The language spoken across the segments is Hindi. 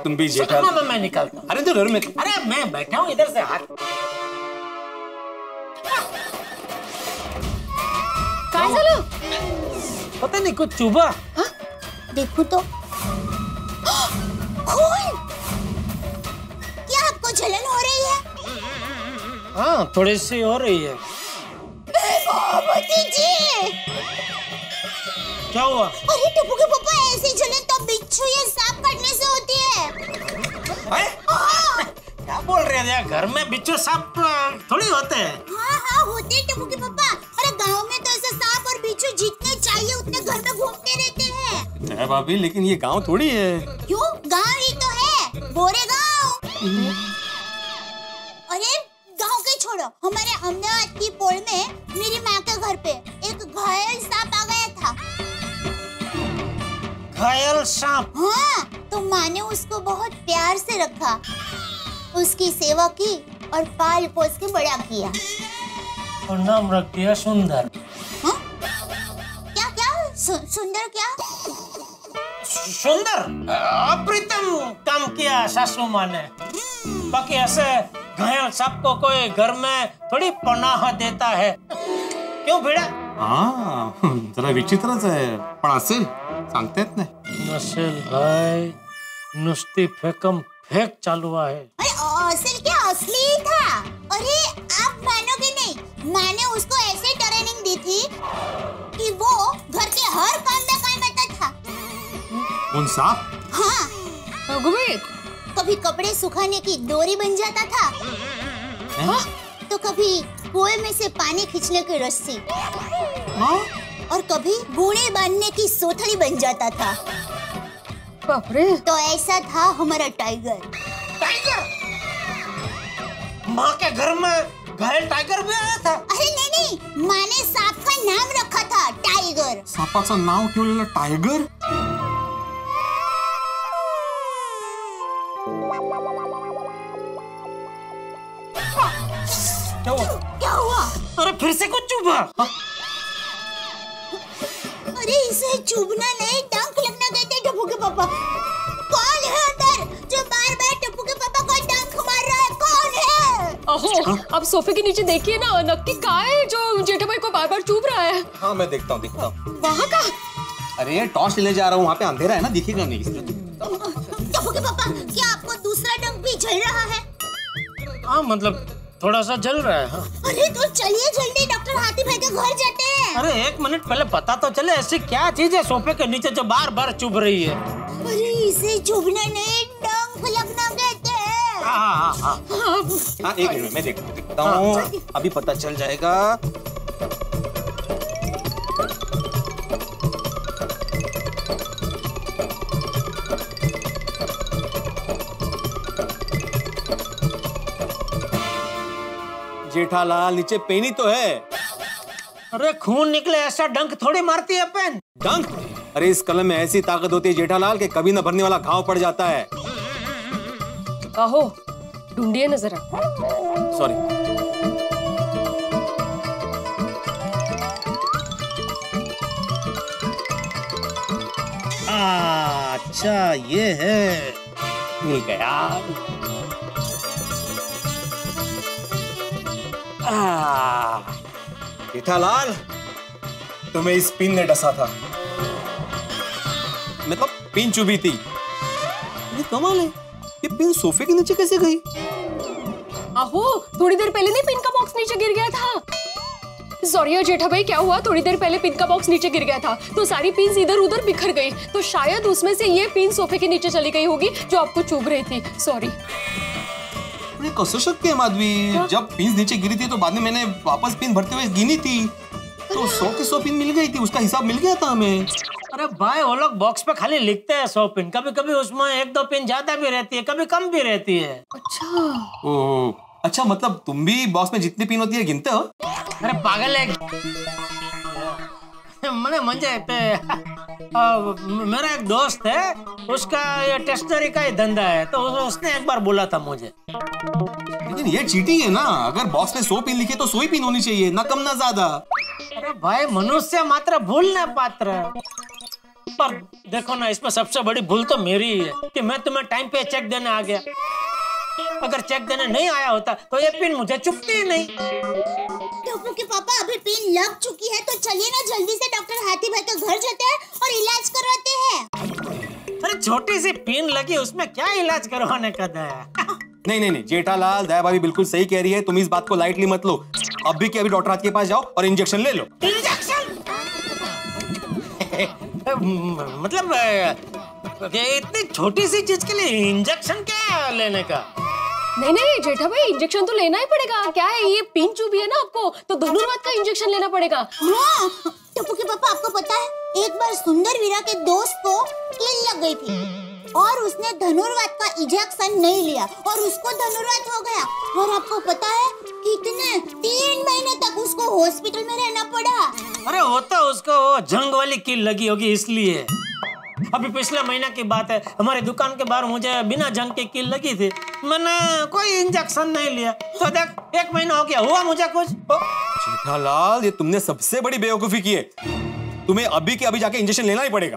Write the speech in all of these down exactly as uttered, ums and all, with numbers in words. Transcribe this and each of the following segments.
तुम भी जेठालाल। मैं, मैं निकालता हूँ। अरे तो घर में, अरे मैं बैठा हूँ इधर से हाथ। काय झालं? पता नहीं कुछ चुभा। हाँ? देखो तो खून। क्या आपको जलन हो रही है? हाँ थोड़ी सी हो रही है। जी क्या हुआ? अरे टप्पू के पापा, ऐसी जलन तो बिच्छू या सांप काटने से होती है। हाँ? क्या बोल रहे हैं? घर में बिच्छू सांप थोड़ी होते हैं। हाँ हाँ होते हैं टप्पू के पापा। अरे गांव में तो ऐसे सांप और बिच्छू जितने चाहिए उतने घर में घूमते रहते हैं। है भाभी, लेकिन ये गांव थोड़ी है। क्यों? गांव ही तो है, गोरेगांव। अरे गांव के छोड़ो, हमारे अहमदाबाद की पोल में मेरी माँ के घर पे एक घायल सांप आ गया था। घायल सांप? हाँ, तो माँ ने उसको बहुत प्यार से रखा, उसकी सेवा की और पाल पोस के बड़ा किया। और नाम रख दिया सुंदर। हाँ? क्या क्या? सु, सुंदर क्या? सुंदर? अप्रितम काम किया सासू माँ ने। बाकी ऐसे घायल सांप को कोई घर में थोडी पनाह देता है। क्यों भिड़ा? हाँ जरा विचित्रच आहे, पण असेल, सांगता येत नाही। नसेल भाई, नुसती फेकम फेक चालू आहे। अरे असल क्या, असली ही था। अरे आप मानोगे नहीं, माँ ने उसको ऐसे ट्रेनिंग दी थी कि वो घर के हर काम में काम आता था। कौन सांप? हाँ। अगुबे, कभी कपड़े सुखाने की डोरी बन जाता था। हाँ? तो कभी कुएं में से पानी खींचने की रस्सी। हाँ? और कभी बूढ़े बांधने की सोथड़ी बन जाता था। बाप रे। तो ऐसा था हमारा टाइगर। टाइगर? माँ के घर में घायल टाइगर भी आया था? अरे नहीं नहीं, माँ ने सांप का नाम रखा था टाइगर। सापाचं नाव ठेवलेलं टायगर? क्या हुआ? क्या हुआ? अरे फिर से कुछ चुभा। अरे इसे चुभना नहीं, डंक लगना कहते हैं टप्पू के पापा। कौन है अंदर जो बार बार टप्पू के पापा को डंक मार रहा है? कौन है? अहो, आप सोफे के नीचे देखिए ना, नक्की काय है जो जेठाभाई को बार बार चुभ रहा है। हाँ मैं देखता हूँ देखता हूँ। वहाँ का? अरे टॉर्च ले जा रहा हूँ, वहाँ पे अंधेरा है ना, दिखेगा नहीं। टप्पू के पापा, क्या आपको दूसरा डंक भी जल रहा है? हाँ मतलब थोड़ा सा जल रहा है। हाँ। अरे तो चलिए जल्दी, डॉक्टर हाथी भाई के घर जाते हैं। अरे एक मिनट पहले पता तो चले, ऐसी क्या चीज है सोफे के नीचे जो बार बार चुभ रही है? अरे इसे चुभना नहीं, डंक लगना कहते हैं। हाँ हाँ हाँ हाँ एक मिनट मैं देखता देखता हूँ, अभी पता चल जाएगा। जेठालाल नीचे पेनी तो है। अरे खून निकले ऐसा डंक थोड़ी मारती है पेन। डंक? अरे इस कलम में ऐसी ताकत होती है जेठालाल कि कभी न भरने वाला घाव पड़ जाता है। अहो, ढूंढिए ना जरा। सॉरी। अच्छा ये है, मिल गया। जेठालाल तुम्हें इस पिन ने डसा था, मतलब पिन चुभी थी। ये कमाल है, ये पिन सोफे के नीचे कैसे गई? अहो, थोड़ी देर पहले नहीं पिन का बॉक्स नीचे गिर गया था। सॉरी जेठाभाई, क्या हुआ, थोड़ी देर पहले पिन का बॉक्स नीचे गिर गया था तो सारी पिन इधर उधर बिखर गई, तो शायद उसमें से ये पिन सोफे के नीचे चली गई होगी जो आपको चुभ रही थी। सॉरी। कसं शक्य है माधवी? जब पिन नीचे गिरी थी तो बाद में मैंने वापस पिन भरते हुए गिनी थी, तो सौ की सौ पिन मिल गई थी, उसका हिसाब मिल गया था हमें। अरे भाई वो लोग बॉक्स पे खाली लिखते हैं सौ पिन, कभी कभी उसमें एक दो पिन ज्यादा भी रहती है, कभी कम भी रहती है। अच्छा। ओह अच्छा, मतलब तुम भी बॉक्स में जितनी पिन होती है गिनते हो? अरे पागल है मैंने म्हणजे ते मेरा एक दोस्त है, उसका ये टेस्टनरी का ही धंधा है, तो उसने एक बार बोला था मुझे। लेकिन ये चीटिंग है ना, अगर बॉक्स में सौ पिन लिखे तो सौ ही पिन होनी चाहिए, ना कम ना ज्यादा। अरे भाई मनुष्य मात्र भूलने पात्र, पर देखो ना, इसमें सबसे बड़ी भूल तो मेरी ही है कि मैं तुम्हें टाइम पे चेक देने आ गया। अगर चेक देने नहीं आया होता तो ये पिन मुझे चुभती ही नहीं। टप्पू के पापा, अभी पिन लग चुकी है तो चलिए ना जल्दी से डॉक्टर हाथी भाई के घर जाते हैं और इलाज करवाते हैं। अरे छोटी सी पिन लगी, उसमें क्या इलाज करवाने का दया। नहीं नहीं नहीं जेठालाल, दया भाभी बिल्कुल सही कह रही है, तुम इस बात को लाइटली मत लो। अभी के अभी डॉक्टर हाथी के पास जाओ और इंजेक्शन ले लो। इंजेक्शन? मतलब ये इतनी छोटी सी चीज के लिए इंजेक्शन क्या लेने का? नहीं नहीं जेठा भाई, इंजेक्शन तो लेना ही पड़ेगा। क्या है, ये पिन चुभी है ना आपको, तो धनुर्वात का इंजेक्शन लेना पड़ेगा। हाँ, टप्पू के पापा आपको पता है, एक बार सुंदर वीरा के दोस्त को कील लग गई थी और उसने धनुर्वात का इंजेक्शन नहीं लिया और उसको धनुर्वात हो गया। और आपको पता है कितने तीन महीने तक उसको हॉस्पिटल में रहना पड़ा। अरे होता उसको वो जंग वाली कील लगी होगी इसलिए। अभी पिछले महीना की बात है, हमारी दुकान के बाहर मुझे बिना जंग की कील लगी थी, मैंने कोई इंजेक्शन नहीं लिया, तो देख एक महीना हो गया, हुआ मुझे कुछ? जेठालाल, ये तुमने सबसे बड़ी बेवकूफी की है। तुम्हें अभी के अभी जाके इंजेक्शन लेना ही पड़ेगा।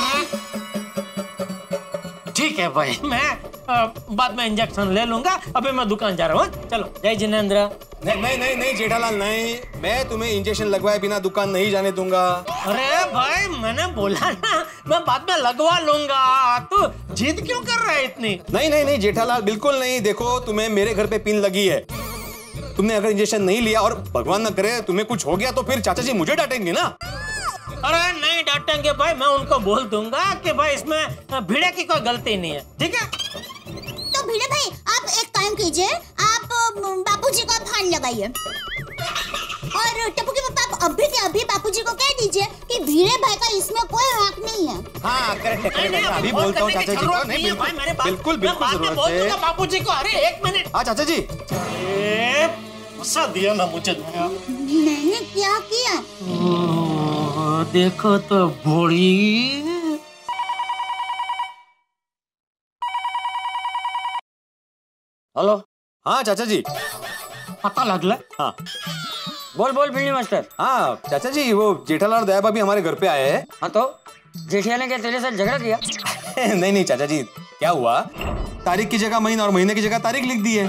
ठीक है भाई, मैं आ, बाद में इंजेक्शन ले लूंगा, अभी मैं दुकान जा रहा हूँ। चलो जय जिनेंद्र। नहीं नहीं नहीं नहीं जेठालाल नहीं, मैं तुम्हें इंजेक्शन लगवाए बिना दुकान नहीं जाने दूंगा। अरे भाई मैंने बोला ना, मैं बाद में लगवा लूंगा, तू जिद क्यों कर रहा है इतनी? नहीं नहीं नहीं जेठालाल, बिल्कुल नहीं। देखो, तुम्हें मेरे घर पे पिन लगी है, तुमने अगर इंजेक्शन नहीं लिया और भगवान न करे तुम्हें कुछ हो गया तो फिर चाचा जी मुझे डांटेंगे ना। अरे नहीं डांटेंगे भाई, मैं उनको बोल दूंगा कि भाई इसमें भिड़े की कोई गलती नहीं है, ठीक है? तो भिड़े भाई, आप एक काम कीजिए, आप बापूजी का फान लगाइए और टप्पू के पापा आप अभी के अभी बापूजी को कह दीजिए कि भिड़े भाई का इसमें कोई हक नहीं है। हाँ करेक्ट है, करेक्ट है। अभी बोलता हूँ चाचा जी को। नहीं बिल्कुल बिल्कुल बिल्कुल जरूरत है। बापूजी को। अरे एक मिनट। हाँ चाचा जी। गुस्सा दिया ना मुझे। मैंने क्या किया? देखो तो भोड़ी। हेलो। हाँ चाचा जी। पता लगला? हाँ बोल बोल बिल्ली मास्टर। हाँ चाचा जी, वो जेठालाल और दया भाभी हमारे घर पे आए हैं। हाँ तो जेठिया ने क्या तेरे साथ झगड़ा किया? नहीं नहीं चाचा जी, क्या हुआ, तारीख की जगह महीना और महीने की जगह तारीख लिख दी है।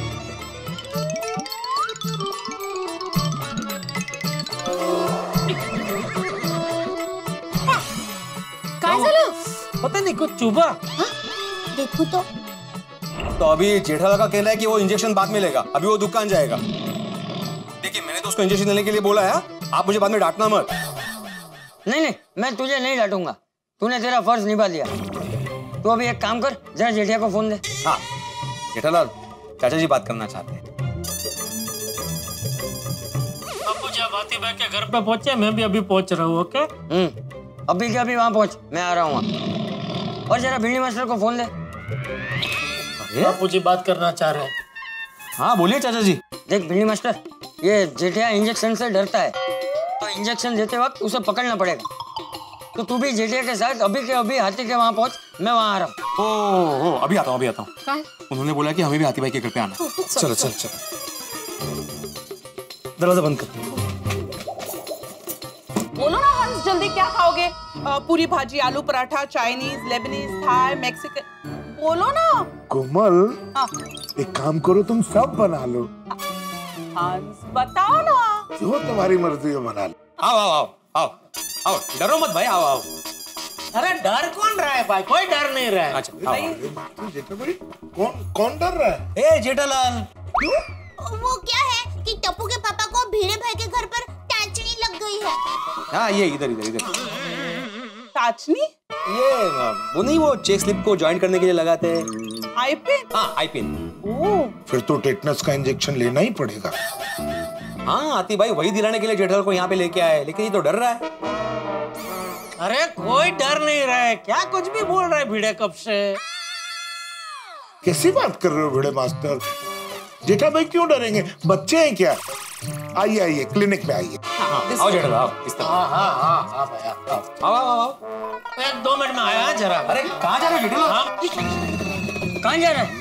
काय झालं? पता नहीं कुछ चुभा। देखो तो। तो अभी जेठालाल का कहना है कि वो इंजेक्शन बाद में लेगा, अभी वो दुकान जाएगा। देखिए मैंने तो उसको इंजेक्शन लेने के लिए बोला है, आप मुझे बाद में डांटना मत। नहीं नहीं, मैं तुझे नहीं डांटूंगा, तूने तेरा फर्ज निभा दिया। तू अभी एक काम कर, जरा जेठिया को फोन दे। हाँ जेठालाल, चाचा जी बात करना चाहते हैं। बापू जी आप हाथी भाई के घर पे पहुंचे, मैं भी अभी पहुंच रहा हूँ। ओके हम्म, अभी के अभी वहां पहुंच, मैं आ रहा हूँ। और जरा बिल्ली मास्टर को फोन दे। बापू जी बात करना चाह रहे हैं। हाँ बोलिए चाचा जी। देख बिल्ली मास्टर, ये जेठिया इंजेक्शन से डरता है, तो इंजेक्शन देते वक्त उसे पकड़ना पड़ेगा। तो तू भी जेठिया के साथ अभी के अभी हाथी के वहां पहुंच, मैं वहां आ रहा हूँ। ओ, ओ अभी आता हूँ अभी आता हूँ। काय? उन्होंने बोला कि हमें भी हाथी भाई के घर पे आना। चलो चलो चलो, दरवाजा बंद कर। बोलो ना हंस, जल्दी क्या खाओगे? अ, पूरी भाजी, आलू पराठा, चाइनीज, लेबनीज, थाई, मैक्सिकन, बोलो ना। कोमल, हाँ। एक काम करो, तुम सब बना लो। हंस बताओ ना। जो तुम्हारी मर्जी हो बना लो। आओ आओ आओ आओ आओ, डरो मत भाई, आओ आओ। अरे डर कौन रहा है भाई, कोई डर नहीं रहा है। अच्छा आओ, आओ। तो जेठा भाई, कौन कौन डर रहा है? ए जेठालाल, वो क्या है कि टप्पू के पापा को भिड़े भाई के घर पर टांचनी लग गई है। हाँ ये इधर इधर इधर। टाचनी? ये वो नहीं, वो चेक स्लिप को ज्वाइन करने के लिए लगाते हैं। आई पिन? हाँ आई पिन। ओह, फिर तो टेटनस का इंजेक्शन लेना ही पड़ेगा। हाँ आती भाई वही दिलाने के लिए जेठालाल को यहाँ पे लेके आए, लेकिन ये तो डर रहा है। अरे कोई डर नहीं रहा है, क्या कुछ भी बोल रहा है भिड़े कब से। कैसी बात कर रहे हो भिड़े मास्टर? जेठा भाई क्यों डरेंगे, बच्चे हैं क्या? आइए आइए, क्लिनिक में आइए। आओ जेठालाल आओ, इस तरह। हाँ हाँ हाँ हाँ भैया, आओ आओ आओ। एक दो मिनट में आया है जरा। अरे कहाँ जा रहे हो जेठालाल? हाँ? कहाँ जा रहा है?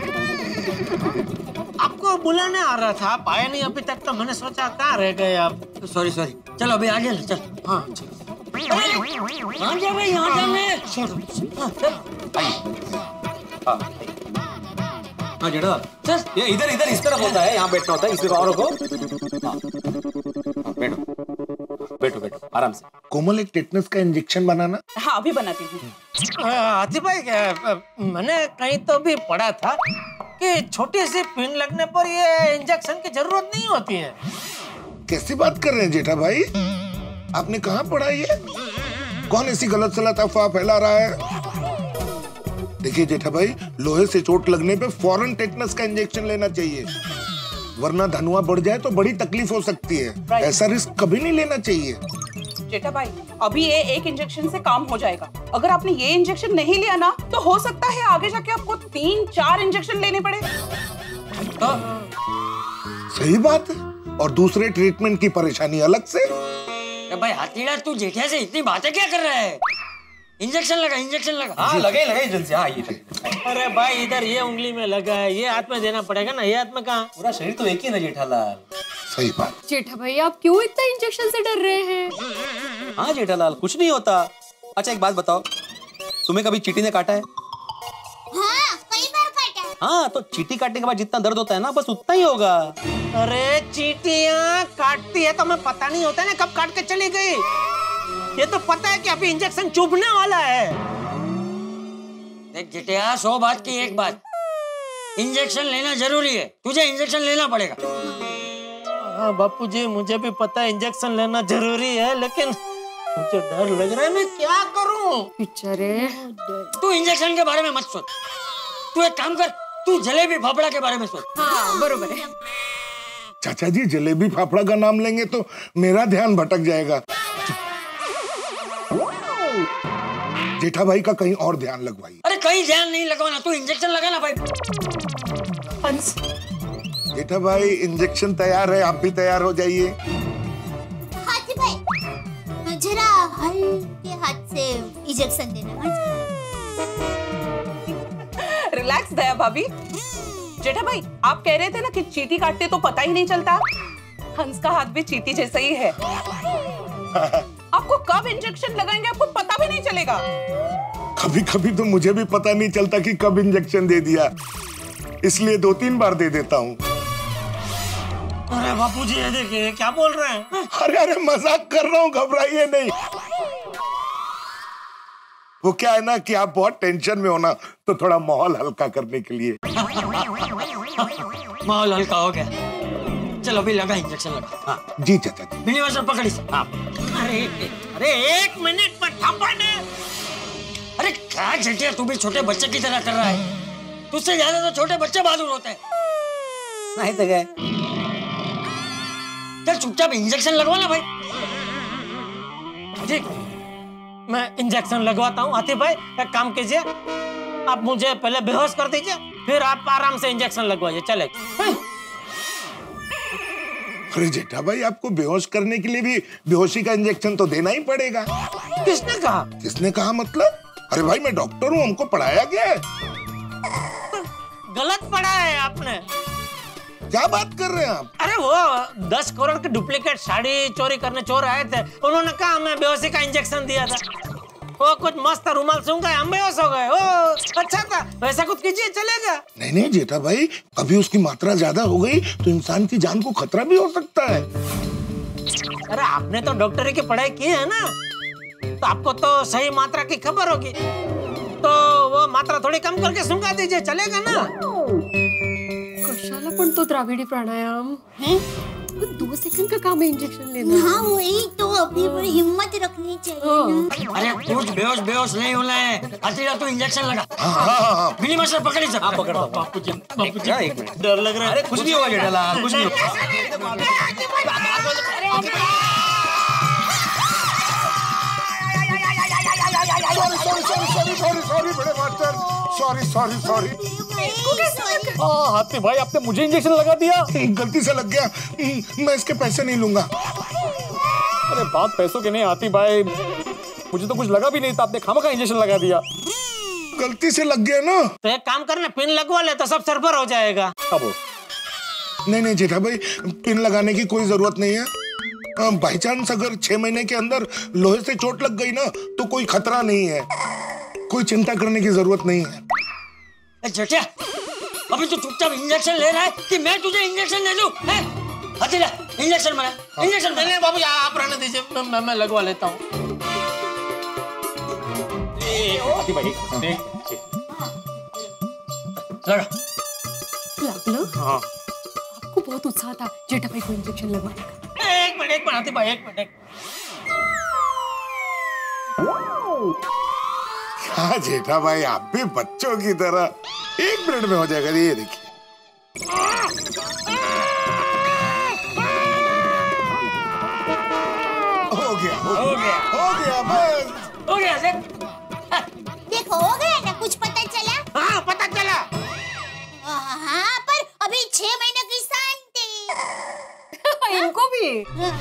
आपको बुलाने आ रहा था, आप आए नहीं अभी तक, तो मैंने सोचा कहाँ रह गए आप। सॉरी सॉरी, चलो अभी आगे चल। हाँ चलो। कहाँ जा रहे? यहाँ जाने। हाँ हाँ जेठा सर, ये इधर इधर इस तरफ होता है, यहाँ बैठना होता है, इसलिए और को हाँ, हाँ, बैठो बैठो बैठो आराम से। कोमल, एक टेटनस का इंजेक्शन बनाना। हाँ अभी बनाती हूँ। हाथी भाई, मैंने कहीं तो भी पढ़ा था कि छोटी सी पिन लगने पर ये इंजेक्शन की जरूरत नहीं होती है। कैसी बात कर रहे हैं जेठा भाई? आपने कहाँ पढ़ा ये? कौन ऐसी गलत सलत अफवाह फैला रहा है? देखिए जेठा भाई, लोहे से चोट लगने पे फौरन टेटनस का इंजेक्शन लेना चाहिए, वरना धनुआ बढ़ जाए तो बड़ी तकलीफ हो सकती है। ऐसा रिस्क कभी नहीं लेना चाहिए। जेठा भाई, अभी ये एक इंजेक्शन से काम हो जाएगा। अगर आपने ये इंजेक्शन नहीं लिया ना, तो हो सकता है आगे जाके आपको तीन चार इंजेक्शन लेने पड़े। तो सही बात है, और दूसरे ट्रीटमेंट की परेशानी अलग से। भाई हाथीड़ा, तू जेठिया से इतनी बातें क्या कर रहा है? इंजेक्शन लगा, इंजेक्शन लगा। हाँ लगे लगे जल्दी। हाँ ये अरे भाई, इधर ये उंगली में लगा है, ये हाथ में देना पड़ेगा ना, ये हाथ में कहाँ? पूरा शरीर तो एक ही ना जेठालाल। सही बात। जेठा भाई, आप क्यों इतना इंजेक्शन से डर रहे हैं? हाँ जेठालाल, कुछ नहीं होता। अच्छा एक बात बताओ, तुम्हें कभी चींटी ने काटा है? हाँ, कई बार काटा है। हाँ, तो चींटी काटने के बाद जितना दर्द होता है ना, बस उतना ही होगा। अरे चींटियां काटती है तो हमें पता नहीं होता ना कब काट के चली गई। ये तो पता है कि अभी इंजेक्शन चुभने वाला है। देख जेठिया, सौ बात की एक बात, इंजेक्शन लेना जरूरी है, तुझे इंजेक्शन लेना पड़ेगा। हाँ बापूजी, मुझे भी पता है इंजेक्शन लेना जरूरी है, लेकिन मुझे डर लग रहा है, मैं क्या करूं? बेचारे, तू इंजेक्शन के बारे में मत सोच, तू एक काम कर, तू जलेबी फाफड़ा के बारे में सोच। हाँ बरोबर है। चाचा जी, जलेबी फाफड़ा का नाम लेंगे तो मेरा ध्यान भटक जाएगा। जेठा भाई का कहीं और ध्यान लगवाइए। अरे कहीं ध्यान नहीं लगवाना, तू इंजेक्शन लगा ना भाई। हंस, जेठा भाई, इंजेक्शन तैयार है, आप भी तैयार हो जाइए। हाथी भाई, जरा हल्के हाथ से इंजेक्शन देना। रिलैक्स दया भाभी। जेठा भाई, आप कह रहे थे ना कि चींटी काटते तो पता ही नहीं चलता। हंस का हाथ भी चींटी जैसा ही है। आपको कब इंजेक्शन लगाएंगे आपको पता भी नहीं चलेगा। कभी कभी तो मुझे भी पता नहीं चलता कि कब इंजेक्शन दे दिया, इसलिए दो तीन बार दे देता हूँ। अरे बापूजी, ये देखिए क्या बोल रहे हैं। अरे अरे मजाक कर रहा हूँ, घबराइए नहीं। वो क्या है ना कि आप बहुत टेंशन में हो ना, तो थोड़ा माहौल हल्का करने के लिए। माहौल हल्का हो गया, चलो अभी लगा इंजेक्शन लगा। हाँ जी चाचा जी। बिलीवर पकड़ी। हाँ। अरे अरे एक मिनट पर थप्पड़ है। अरे क्या जेठिया, तू भी छोटे बच्चे की तरह कर रहा है, तुझसे ज्यादा तो छोटे बच्चे बहादुर होते हैं। नहीं तो गए। चल चुपचाप इंजेक्शन लगवाना भाई। ठीक, मैं इंजेक्शन लगवाता हूँ। हाथी भाई, एक काम कीजिए, आप मुझे पहले बेहोश कर दीजिए, फिर आप आराम से इंजेक्शन लगवाइए। चले। अरे जेठा भाई, आपको बेहोश करने के लिए भी बेहोशी का इंजेक्शन तो देना ही पड़ेगा। किसने कहा? किसने कहा मतलब? अरे भाई, मैं डॉक्टर हूँ, हमको पढ़ाया गया है। गलत पढ़ा है आपने। क्या बात कर रहे हैं आप? अरे वो दस करोड़ की डुप्लीकेट साड़ी चोरी करने चोर आए थे, उन्होंने कहा हमें बेहोशी का इंजेक्शन दिया था। वो कुछ मस्त रुमाल सूंघ गए, हम बेहोश हो गए। ओ अच्छा था, वैसा कुछ कीजिए, चलेगा। नहीं नहीं जेठा भाई, कभी उसकी मात्रा ज्यादा हो गई तो इंसान की जान को खतरा भी हो सकता है। अरे आपने तो डॉक्टरी की पढ़ाई की है ना, तो आपको तो सही मात्रा की खबर होगी, तो वो मात्रा थोड़ी कम करके सूंघा दीजिए, चलेगा ना? कशाला पण तो द्राविडी प्राणायाम है, दो सेकंड का काम है इंजेक्शन लेना। हाँ वही तो, अभी बड़ी हिम्मत रखनी चाहिए ना। अरे कुछ बेहोश बेहोश नहीं होना है। हाथीड़ा, तू इंजेक्शन लगा। हाँ हाँ हाँ। बिलीवर से पकड़ी सब। आप पकड़ दो। बापूजी, बापूजी, एक मिनट, डर लग रहा है। अरे कुछ नहीं होगा जेठालाल, कुछ नहीं होगा। Sorry sorry sorry sorry sorry बड़े मास्टर, सॉरी सॉरी सॉरी। हाँ हाथी भाई, आपने मुझे इंजेक्शन लगा दिया। गलती से लग गया, मैं इसके पैसे नहीं लूंगा। अरे बात पैसों की नहीं हाथी भाई, मुझे तो कुछ लगा भी नहीं था, आपने खामखा इंजेक्शन लगा दिया। गलती से लग गया ना। तो एक काम करना, पिन लगवा ले तो सब सरबर हो जाएगा। अब नहीं नहीं जेठा भाई, पिन लगाने की कोई जरूरत नहीं है। बाई चांस अगर छह महीने के अंदर लोहे से चोट लग गई ना तो कोई खतरा नहीं है, कोई चिंता करने की जरूरत नहीं है। जेठिया, अभी तू चुपचाप इंजेक्शन ले रहा है कि मैं तुझे इंजेक्शन ले लूं? हैं? हथेला, इंजेक्शन मारा, इंजेक्शन मारा। नहीं बाबू आप रहने दीजिए, मैं मैं लगवा लेता हूँ। आती भाई लगा। लागलं? हाँ आपको बहुत उत्साह था जेठा भाई को इंजेक्शन लगवाने का। एक मिनट एक मिनट आती भाई, एक मिनट एक हाँ जेठा भाई, आप भी बच्चों की तरह एक मिनट में हो जाएगा। ये देखिए, हो गया हो गया हो गया बस हो गया से। देखो हो गया ना, कुछ पता चला? हाँ पता चला। हाँ पर अभी छह महीने की शांति। इनको भी।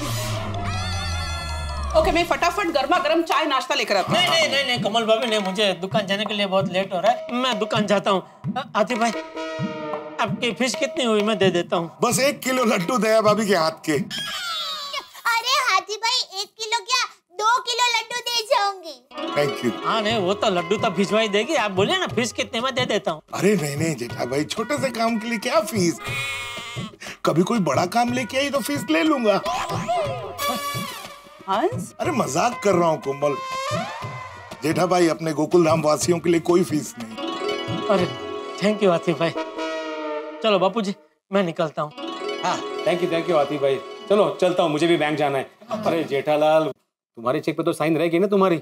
ओके, मैं फटाफट गर्मा गर्म चाय नाश्ता लेकर आता हूँ। नहीं नहीं नहीं नहीं कमल भाभी ने, मुझे दुकान जाने के लिए बहुत लेट हो रहा है, मैं दुकान जाता हूँ। आतिफ भाई आपकी फीस कितनी हुई, मैं दे देता हूँ। बस एक किलो लड्डू दया भाभी के हाथ के। अरे हाथी भाई, एक किलो क्या दो किलो लड्डू दे जाऊंगी। Thank you. हाँ नहीं वो तो लड्डू तो भिजवाई देगी, आप बोलिए ना फीस कितने में दे देता हूँ। अरे नहीं नहीं जेठा भाई, छोटे से काम के लिए क्या फीस, कभी कोई बड़ा काम लेके आई तो फीस ले लूंगा। हंस, अरे मजाक कर रहा हूँ कोमल। जेठा भाई, अपने गोकुल धाम वासियों के लिए कोई फीस नहीं। अरे थैंक यू आतिफ भाई। चलो बापूजी मैं निकलता हूँ। हाँ thank you thank you Atif भाई, चलो चलता हूँ, मुझे भी बैंक जाना है। अरे जेठालाल, तुम्हारे चेक पे तो साइन रहेगी ना तुम्हारी?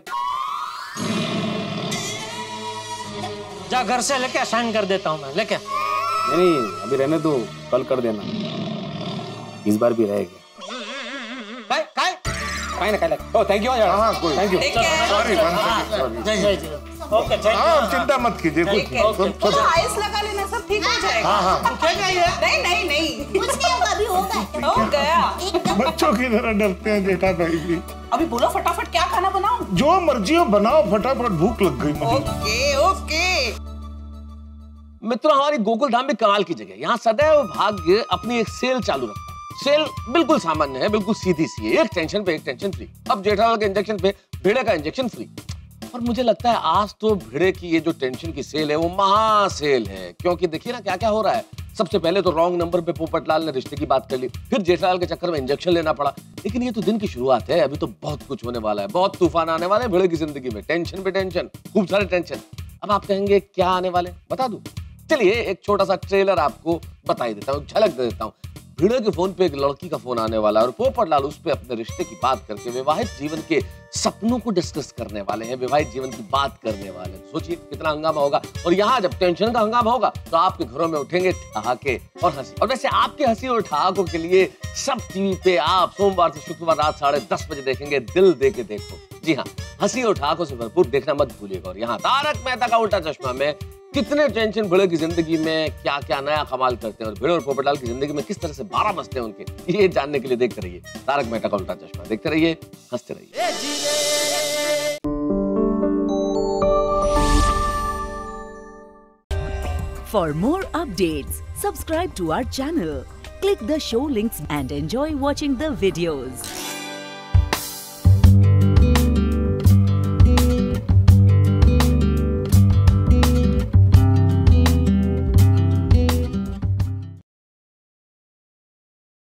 जा घर से लेके साइन कर देता हूँ मैं, लेके। नहीं अभी रहने दो, कल कर देना, इस बार भी रहेगी। काय काय काय ना काय ओ थैंक यू यार। हाँ कोई thank you. Take care. Sorry sorry. जय जय जय। ओके थैंक हाँ यू। चिंता मत कीजिए, Take care. कुछ सब- थोड़ा सब- आइस लगा लेना, सब ठीक हो जाएगा। हाँ हाँ, क्या चाहिए? नहीं नहीं नहीं, कुछ नहीं होगा, अभी होगा। हो गया। एकदम बच्चों की तरह डरते हैं जेठा भाई भी। अभी बोलो फटाफट क्या खाना बनाऊं? जो मर्जी हो बनाओ, फटाफट भूख लग गई मुझे। Okay okay. मित्रों, हमारी गोकुल धाम में कमाल की जगह, यहाँ सदैव भाग्य अपनी एक सेल चालू रखता है। सेल बिल्कुल सामान्य है, बिल्कुल सीधी सी है, एक टेंशन पे एक टेंशन फ्री। अब जेठालाल के इंजेक्शन पे भिड़े का इंजेक्शन फ्री। और मुझे लगता है आज तो भिड़े की ये जो टेंशन की सेल है वो महा सेल है, क्योंकि देखिए ना क्या क्या हो रहा है। सबसे पहले तो रॉन्ग नंबर पे पोपटलाल ने रिश्ते की बात कर ली, फिर जेठालाल के चक्कर में इंजेक्शन लेना पड़ा। लेकिन ये तो दिन की शुरुआत है, अभी तो बहुत कुछ होने वाला है, बहुत तूफान आने वाले हैं भिड़े की जिंदगी में। टेंशन पे टेंशन, खूब सारे टेंशन। अब आप कहेंगे क्या आने वाले, बता दूं? चलिए एक छोटा सा ट्रेलर आपको बता ही देता हूँ, झलक दे देता हूँ। भिड़े के फोन पे एक लड़की का फोन आने वाला है और पोपटलाल उस पे अपने रिश्ते की बात करके वैवाहिक जीवन के सपनों को डिस्कस करने वाले हैं, वैवाहिक जीवन की बात करने वाले हैं। सोचिए कितना हंगामा होगा। और यहाँ जब टेंशन का हंगामा होगा तो आपके घरों में उठेंगे ठहाके और हंसी। और वैसे आपके हंसी और ठहाकों के लिए सब टीवी पे आप सोमवार से शुक्रवार रात साढ़े दस बजे देखेंगे दिल दे के देखो। जी हाँ, हंसी और ठहाकों से भरपूर देखना मत भूलिएगा। और यहाँ तारक मेहता का उल्टा चश्मा में कितने टेंशन भिड़े की जिंदगी में क्या क्या नया कमाल करते हैं और भिड़े और पोपटलाल की जिंदगी में किस तरह से बारह बजते हैं उनके, ये जानने के लिए देखते रहिए तारक मेहता का उल्टा चश्मा। देखते रहिए, हंसते रहिए। For more updates, subscribe to our channel, click the show links and enjoy watching the videos.